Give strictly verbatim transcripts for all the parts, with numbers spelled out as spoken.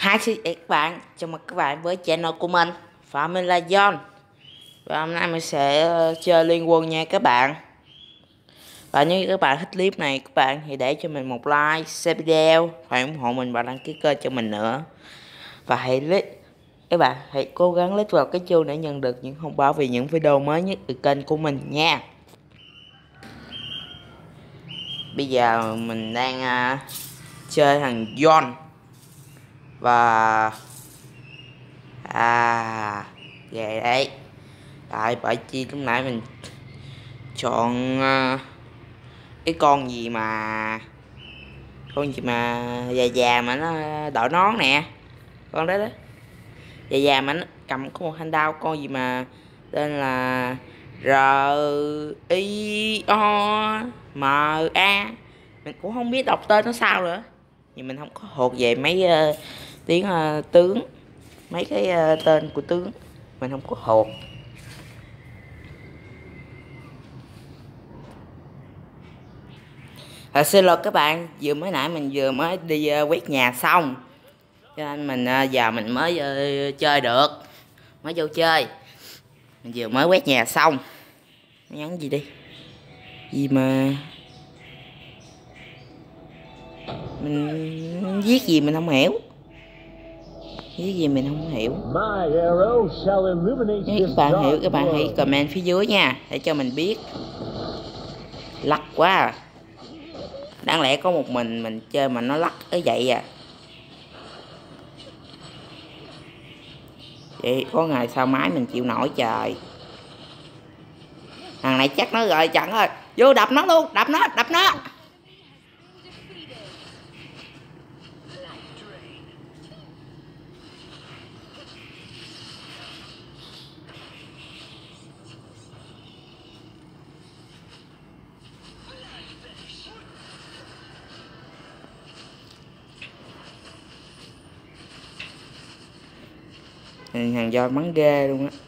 Hi xin chào các bạn, chào mừng các bạn với channel của mình. Và mình là John. Và hôm nay mình sẽ uh, chơi Liên Quân nha các bạn. Và nếu các bạn thích clip này các bạn thì để cho mình một like, share video, hãy ủng hộ mình và đăng ký kênh cho mình nữa. Và hãy click các bạn hãy cố gắng click vào cái chuông để nhận được những thông báo về những video mới nhất từ kênh của mình nha. Bây giờ mình đang uh, chơi thằng John. Và à về đấy tại bởi chi lúc nãy mình chọn uh, cái con gì mà con gì mà già già mà nó đội nón nè, con đó đó già già mà nó cầm có một thanh đao, con gì mà tên là R I O M A, mình cũng không biết đọc tên nó sao nữa, nhưng mình không có hột về mấy uh, tiếng uh, tướng, mấy cái uh, tên của tướng mình không có hột. À, xin lỗi các bạn, vừa mới nãy mình vừa mới đi uh, quét nhà xong, cho nên mình uh, giờ mình mới uh, chơi được, mới vô chơi. Mình vừa mới quét nhà xong. Nhắn gì đi, gì mà mình viết gì mình không hiểu, viết gì mình không hiểu. Nếu các bạn hiểu các bạn hãy comment phía dưới nha, để cho mình biết. Lắc quá à. Đáng lẽ có một mình mình chơi mà nó lắc tới vậy à. Vậy có ngày sao máy mình chịu nổi trời. Thằng này chắc nó rồi chặn rồi, vô đập nó luôn, đập nó, đập nó. Thằng do bắn ghê luôn á.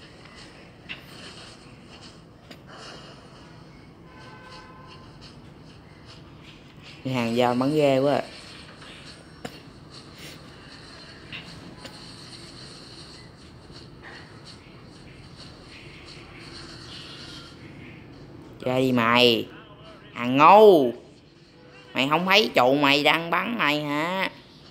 Hàng dao bắn ghê quá à. Chơi đi mày, thằng ngu, mày không thấy trụ mày đang bắn mày hả?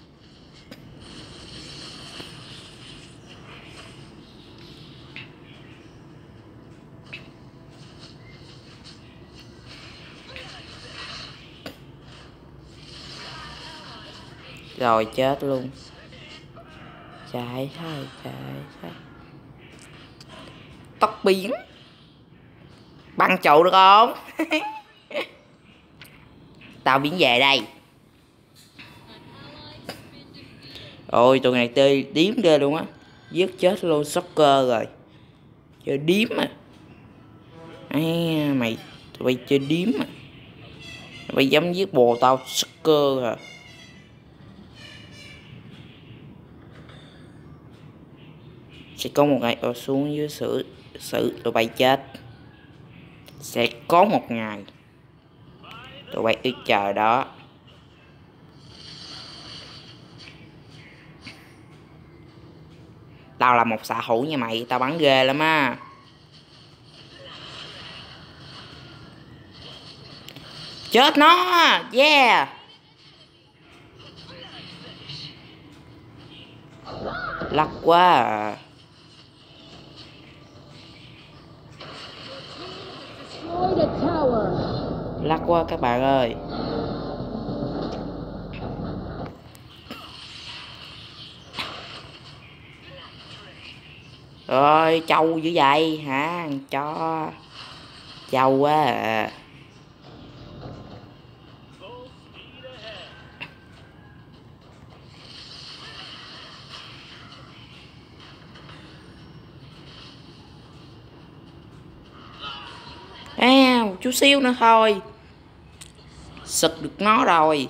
Rồi chết luôn. Chạy thôi, chạy thôi. Tóc biến. Băng trụ được không? Tao biến về đây. Ôi tụi này tê điếm ghê luôn á. Giết chết luôn soccer rồi. Chơi điếm à. À mày tụi bay chơi điếm à. Tụi bay dám giết bồ tao soccer à. Sẽ có một ngày ở xuống dưới sự sự tụi bay chết. Sẽ có một ngày tụi bay cứ chờ đó. Tao là một xạ thủ nha mày, tao bắn ghê lắm á. Chết nó, yeah. Lắc quá à. Lắc quá các bạn ơi. Rồi trâu dữ vậy hả? Cho trâu quá à. À, một chút xíu nữa thôi sực được nó rồi.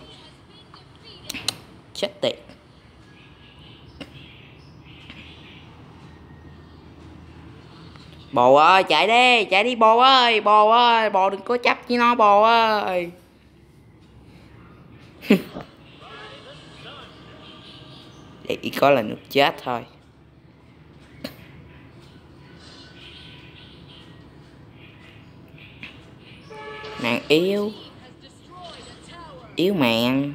Chết tiệt. Bồ ơi chạy đi, chạy đi bồ ơi, bồ ơi, bồ đừng có chấp với nó bồ ơi. chỉ có là nước chết thôi. Mạng yếu, yếu mạng.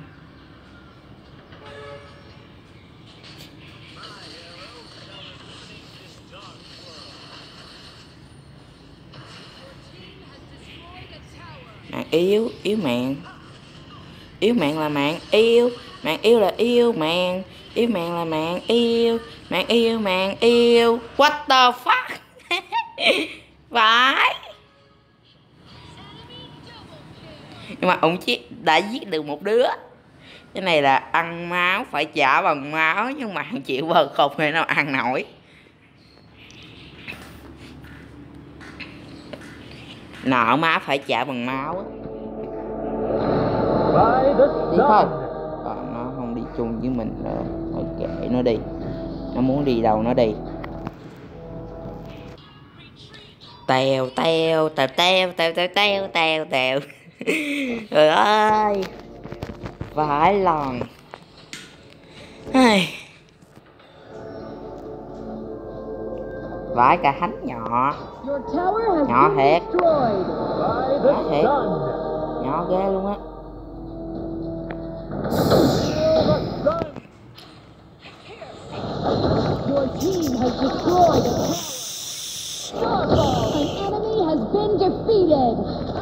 Mạng yếu, yếu mạng. Yếu mạng là mạng yêu, mạng yêu là yêu mạng, yêu mạng là mạng yêu, mạng yêu mạng yêu. What the fuck? Phải. Nhưng mà ông chỉ đã giết được một đứa. Cái này là ăn máu phải trả bằng máu, nhưng mà hàng triệu vợ không thể nào ăn nổi. Nợ má phải trả bằng máu. Đi thôi. À, nó không đi chung với mình nữa. Thôi kệ nó đi. Nó muốn đi đâu nó đi. Tèo tèo tèo tèo tèo tèo tèo tèo tèo. Trời ơi. Vài lần. Vãi cả hánh nhỏ. Nhỏ thiệt. Nhỏ thiệt. Nhỏ ghê luôn á. Your team has destroyed a Starfall. An enemy has been defeated.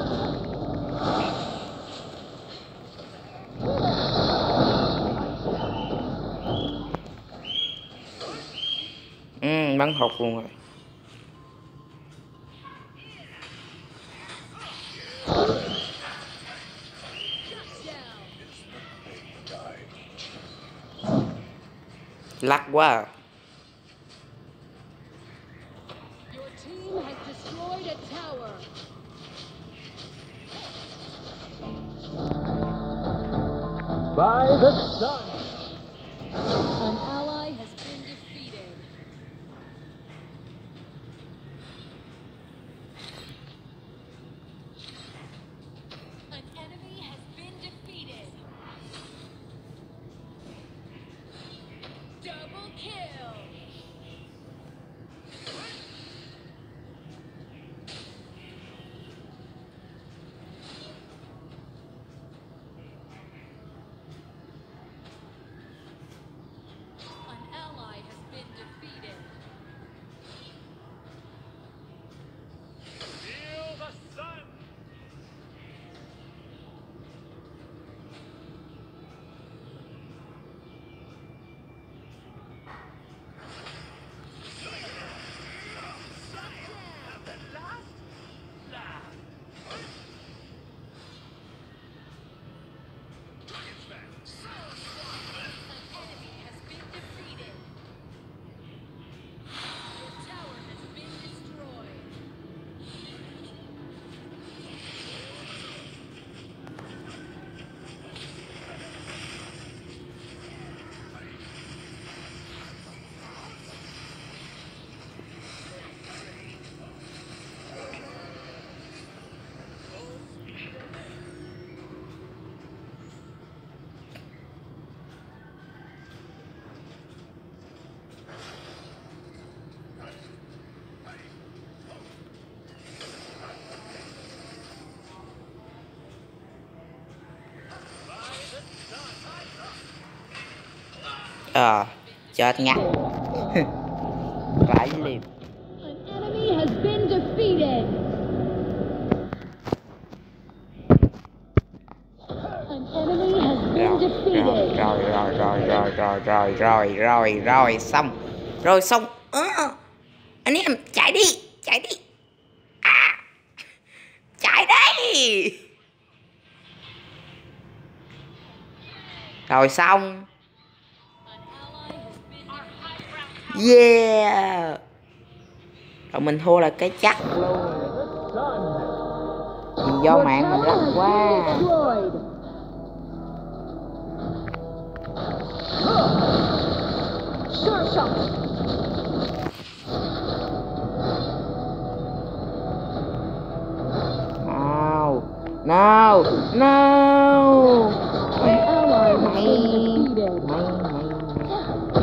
Ừ, bắn hụt luôn rồi. Lắc quá à. Your team has destroyed a tower. By the sun. An ally has been defeated. An enemy has been defeated. Double kill. An ally has been defeated. Feel the sun. Ờ, chết ngắt. Vãi liều. An enemy has been defeated. An enemy has been defeated. Rồi rồi rồi rồi rồi rồi rồi rồi rồi xong. Rồi xong. À, anh em chạy đi, chạy đi. À, chạy đi. Rồi xong. Yeah. Rồi mình thua là cái chắc luôn. Vì do mạng mình lắc quá. No. No. No. Mày. Mày. Mày.